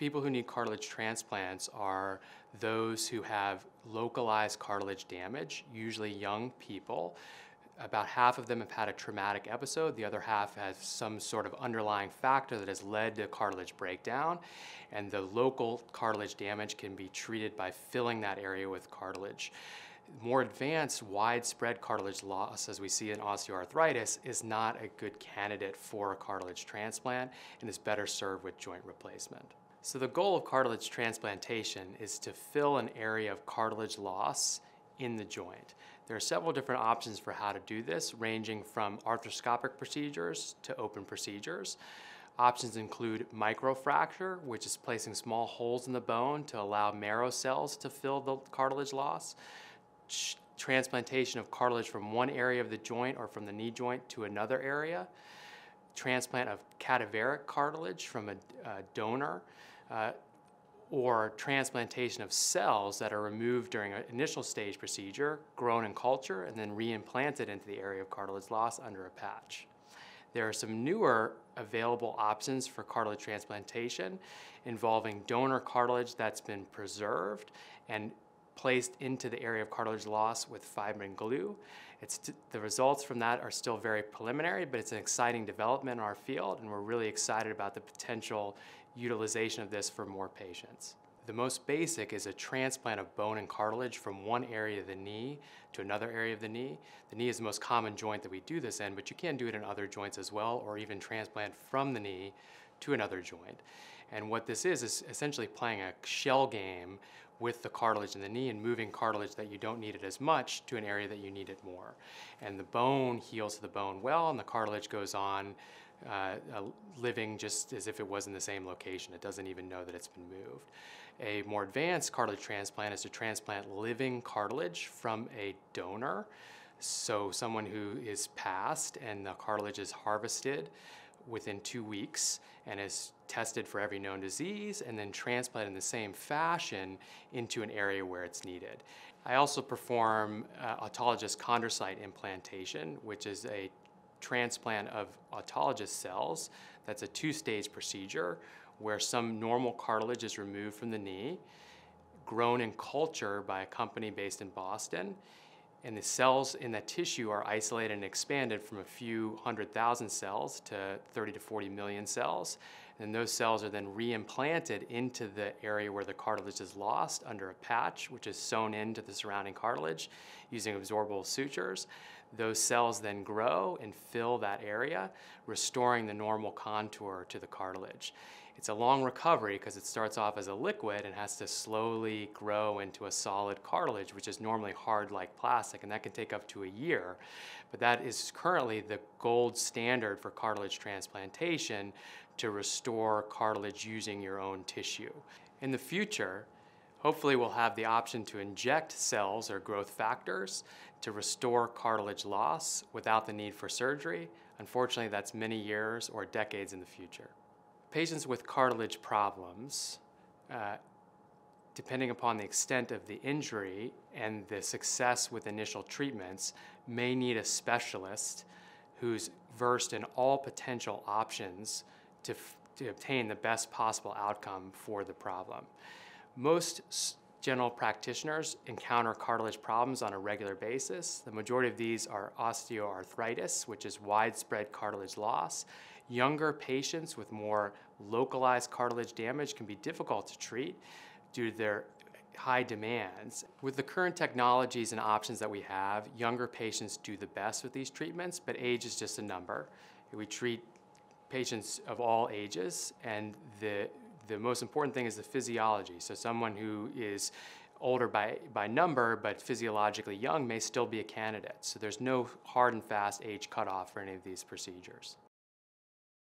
People who need cartilage transplants are those who have localized cartilage damage, usually young people. About half of them have had a traumatic episode. The other half has some sort of underlying factor that has led to cartilage breakdown. And the local cartilage damage can be treated by filling that area with cartilage. More advanced, widespread cartilage loss, as we see in osteoarthritis, is not a good candidate for a cartilage transplant and is better served with joint replacement. So the goal of cartilage transplantation is to fill an area of cartilage loss in the joint. There are several different options for how to do this, ranging from arthroscopic procedures to open procedures. Options include microfracture, which is placing small holes in the bone to allow marrow cells to fill the cartilage loss. Transplantation of cartilage from one area of the joint or from the knee joint to another area. Transplant of cadaveric cartilage from a donor. Or transplantation of cells that are removed during an initial stage procedure, grown in culture, and then reimplanted into the area of cartilage loss under a patch. There are some newer available options for cartilage transplantation involving donor cartilage that's been preserved and placed into the area of cartilage loss with fibrin glue. The results from that are still very preliminary, but it's an exciting development in our field, and we're really excited about the potential utilization of this for more patients. The most basic is a transplant of bone and cartilage from one area of the knee to another area of the knee. The knee is the most common joint that we do this in, but you can do it in other joints as well, or even transplant from the knee to another joint. And what this is essentially playing a shell game with the cartilage in the knee and moving cartilage that you don't need it as much to an area that you need it more. And the bone heals to the bone well, and the cartilage goes on living just as if it was in the same location. It doesn't even know that it's been moved. A more advanced cartilage transplant is to transplant living cartilage from a donor. So someone who is passed and the cartilage is harvested within 2 weeks and is tested for every known disease and then transplanted in the same fashion into an area where it's needed. I also perform autologous chondrocyte implantation, which is a transplant of autologous cells. That's a 2-stage procedure where some normal cartilage is removed from the knee, grown in culture by a company based in Boston, and the cells in that tissue are isolated and expanded from a few 100,000 cells to 30 to 40 million cells. And those cells are then reimplanted into the area where the cartilage is lost under a patch, which is sewn into the surrounding cartilage using absorbable sutures. Those cells then grow and fill that area, restoring the normal contour to the cartilage. It's a long recovery because it starts off as a liquid and has to slowly grow into a solid cartilage, which is normally hard like plastic, and that can take up to a year. But that is currently the gold standard for cartilage transplantation to restore cartilage using your own tissue. In the future, hopefully we'll have the option to inject cells or growth factors to restore cartilage loss without the need for surgery. Unfortunately, that's many years or decades in the future. Patients with cartilage problems, depending upon the extent of the injury and the success with initial treatments, may need a specialist who's versed in all potential options to obtain the best possible outcome for the problem. Most general practitioners encounter cartilage problems on a regular basis. The majority of these are osteoarthritis, which is widespread cartilage loss. Younger patients with more localized cartilage damage can be difficult to treat due to their high demands. With the current technologies and options that we have, younger patients do the best with these treatments, but age is just a number. We treat patients of all ages, and the most important thing is the physiology. So someone who is older by number but physiologically young may still be a candidate. So there's no hard and fast age cutoff for any of these procedures.